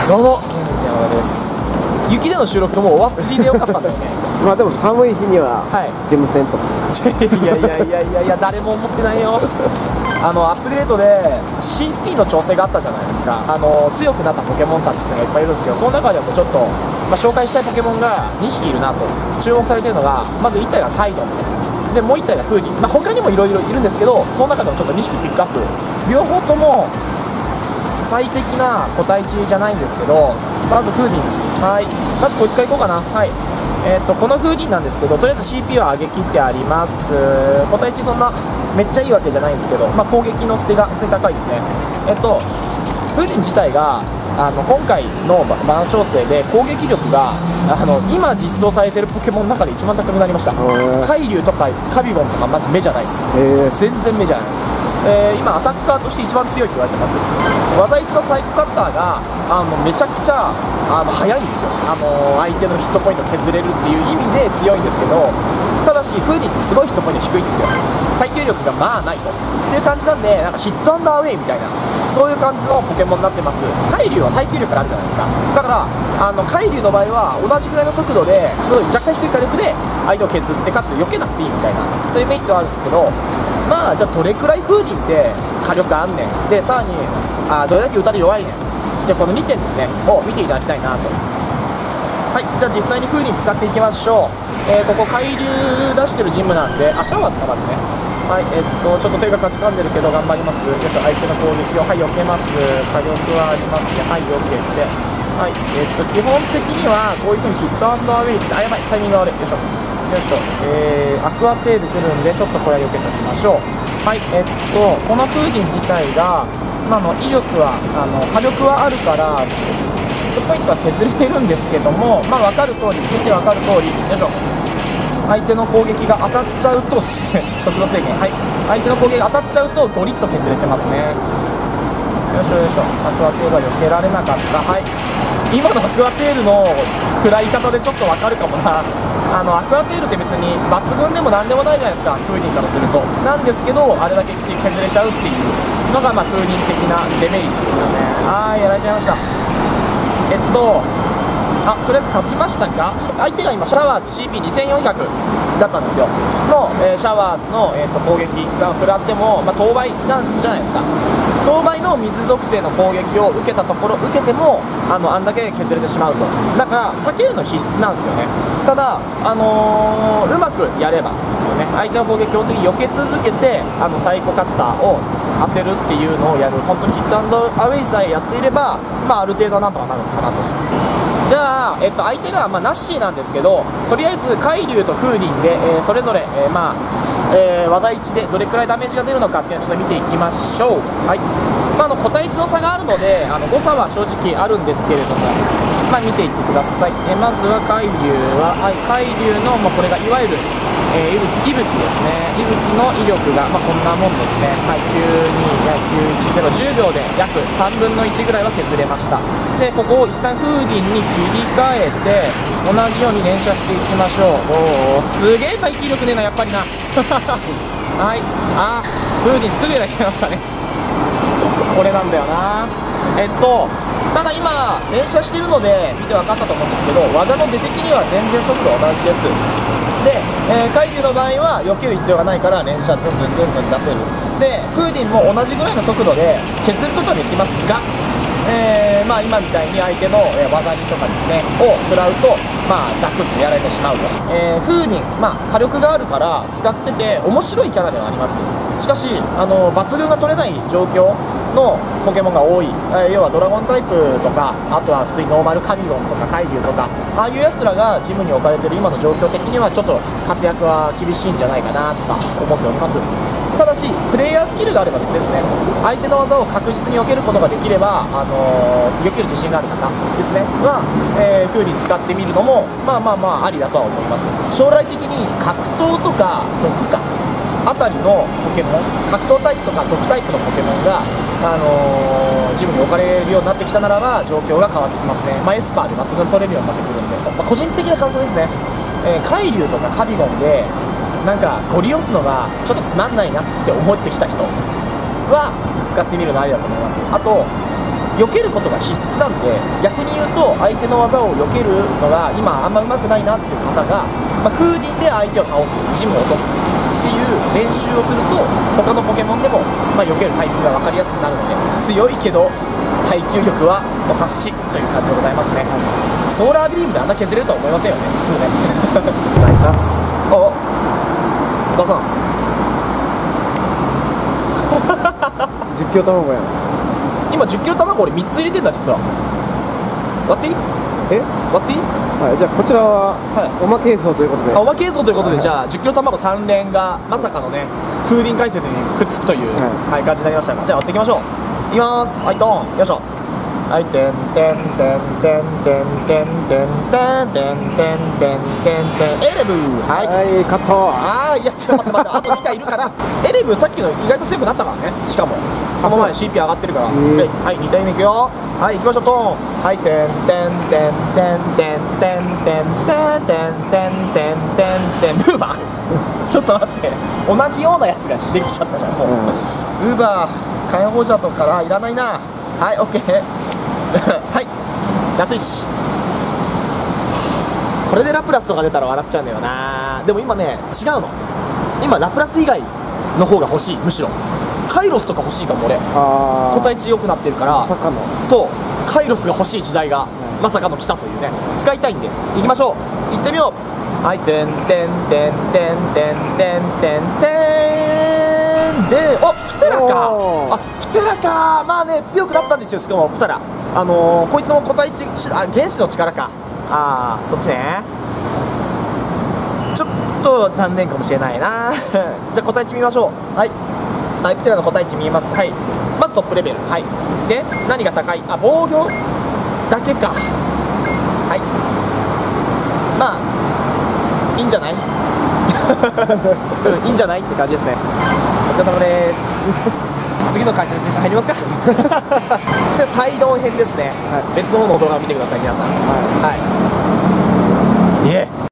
どうも、ケンミン山田です。雪での収録ともう終わってでよかったんだよね。 まあでも寒い日には事務船とか、 いや誰も思ってないよ。アップデートで CP の調整があったじゃないですか。強くなったポケモンたちっていうのがいっぱいいるんですけど、その中でもちょっと、紹介したいポケモンが2匹いるなと注目されているのが、まず1体がサイドンで、もう1体がフーディン、他にもいろいろいるんですけど、その中でもちょっと2匹ピックアップ、両方とも最適な個体値じゃないんですけど、まずフーディン、はい、まずこいつからいこうかな。はい、このフーディンなんですけど、とりあえず CP は上げ切ってあります。個体値そんなめっちゃいいわけじゃないんですけど、攻撃の捨てが普通に高いですね。フーディン自体が今回のバランス調整で攻撃力が今実装されているポケモンの中で一番高くなりました。海竜とかカビゴンとかマジ目じゃないです。全然目じゃないです。今アタッカーとして一番強いと言われてます。技1のサイコカッターがめちゃくちゃ速いんですよ。相手のヒットポイント削れるっていう意味で強いんですけど、ただしフーディンってすごいヒットポイント低いんですよ。耐久力がまあないという感じなんで、なんかヒットアンダーウェイみたいな、そういう感じのポケモンになってます。海竜は耐久力があるじゃないですか。だから海竜の場合は同じぐらいの速度で若干低い火力で相手を削ってかつ避けなくていいみたいな、そういうメリットはあるんですけど、じゃあどれくらいフーディンって火力あんねんで、さらにどれだけ打たれ弱いねんで、この2点ですねを見ていただきたいなと。はい、じゃあ実際にフーディン使っていきましょう。ここ海竜出してるジムなんで、シャワー使いますね。はい、ちょっと手がかじかんでるけど頑張ります。よいしょ、相手の攻撃を、はい、避けます。火力はありますね。はい、避けて、はい、基本的にはこういう風にヒットアンドアウェイですね。やばい、タイミングが悪い。よいしょよいしょ、アクアテール来るんでちょっとこれは避けておきましょう。はい、このフーディン自体が、威力は火力はあるからヒットポイントは削れてるんですけども、分かる通り、見て分かる通り、よいしょ、相手の攻撃が当たっちゃうと速度制限、はい、相手の攻撃が当たっちゃうとゴリッと削れてますね。よいしょよいしょ、アクアテールは避けられなかった。はい、今のアクアテールの食らい方でちょっと分かるかもな。アクアテールって別に抜群でもなんでもないじゃないですか、フーディンからすると。なんですけど、あれだけ削れちゃうっていうのがフーディン的なデメリットですよね。はい、やられちゃいました。とりあえず勝ちましたが、相手が今シャワーズ CP2400 だったんですよの、シャワーズの、攻撃が食らっても、当倍なんじゃないですか。当倍の水属性の攻撃を受けたところ、受けてもあんだけ削れてしまうと。だから避けるの必須なんですよね。ただうまくやればですよね。相手の攻撃を基本的に避け続けてサイコカッターを当てるっていうのをやる、本当にヒットアンドアウェイさえやっていれば、ある程度なんとかなるのかなと。じゃあ、相手がナッシーなんですけど、とりあえず海竜とフーディンで、それぞれ、技1でどれくらいダメージが出るのかっていうのをちょっと見ていきましょう。はい、個体値の差があるので誤差は正直あるんですけれども、見ていってください。まずは海竜は、海竜の、これがいわゆる息吹ですね。息吹の威力が、こんなもんですね。92910、10秒で約3分の1ぐらいは削れました。で、ここを一旦フーディンに切り替えて、同じように連射していきましょう。すげえ耐久力ねえな、やっぱりな。はい、フーディンすぐやられちゃいましたね。これなんだよな。ただ今連射してるので見て分かったと思うんですけど、技の出的には全然速度は同じです。で、海竜の場合は避ける必要がないから連射全然出せる。で、フーディンも同じぐらいの速度で削ることはできますが、今みたいに相手の技2とかですねを食らうと、ザクッとやられてしまうと。フーディン、火力があるから使ってて面白いキャラではあります。しかし抜群が取れない状況のポケモンが多い、要はドラゴンタイプとか、あとは普通にノーマルカビゴンとか海竜とか、ああいうやつらがジムに置かれている今の状況的にはちょっと活躍は厳しいんじゃないかなとか思っております。ただしプレイヤースキルがあれば別ですね。相手の技を確実に避けることができれば、避ける自信がある方ですねは、フーディン使ってみるのもありだとは思います。将来的に格闘とか毒かあたりのポケモン、格闘タイプとか毒タイプのポケモンが、ジムに置かれるようになってきたならば状況が変わってきますね。エスパーで抜群取れるようになってくるんで、個人的な感想ですね。海竜とかカビゴンでなんかゴリ押すのがちょっとつまんないなって思ってきた人は使ってみるのありだと思います。あと避けることが必須なんで、逆に言うと相手の技を避けるのが今あんま上手くないなっていう方が、風鈴で相手を倒す、ジムを落とすっていう練習をすると他のポケモンでも、避けるタイミングが分かりやすくなるので、強いけど耐久力はお察しという感じでございますね。ソーラービームであんな削れるとは思いませんよね、普通ね。ございます。お、小田さん 10キロ卵やん。 今10キロ卵俺3つ入れてんだ実は。割っていい？割っていい？ はい、じゃあこちらは、おまけ映像ということで。 おまけ映像ということで、じゃあ10キロ卵3連がまさかのね風鈴解説にくっつくという、感じになりましたが、じゃあ割っていきましょう。いきます。はい、ドン。よいしょ。はい、てんてんてんてんてんてんてんてんてんてんてんてんエレブー。はい、 カット。 いやちょっと待って、あと2体いるからエレブーさっきの意外と強くなったからね。しかもこの前 CP 上がってるから。はい、2体目いくよ。はい、行きましょう。トーン。はい、てんてんてんてんてんてんてんてんてんてんてんてんてんブーバーちょっと待って、同じようなやつができちゃったじゃん。もうウーバー火炎放射とからいらないな。はい、オッケーはい、ラス1。これでラプラスとか出たら笑っちゃうんだよな。でも今ね違うの。今ラプラス以外の方が欲しい。むしろカイロスとか欲しいかも俺。個体値良くなってるから、 まさかのそうカイロスが欲しい時代がまさかの来たというね。使いたいんで行きましょう。行ってみよう。はい、てんてんてんてんてんてんてんてんで、お、プテラか。プテラか。まあね強くなったんですよ。しかもプテラこいつも個体値、原子の力か。そっちね。ちょっと残念かもしれないなじゃあ個体値見ましょう。はい、プテラの個体値見えます。はい、まずトップレベル。はい、で何が高い？防御だけか。はい、まあいいんじゃないいいんじゃないって感じですね。お疲れ様です次の解説に入りますかこちらサイド編ですね。別の方の動画を見てください皆さん。はい、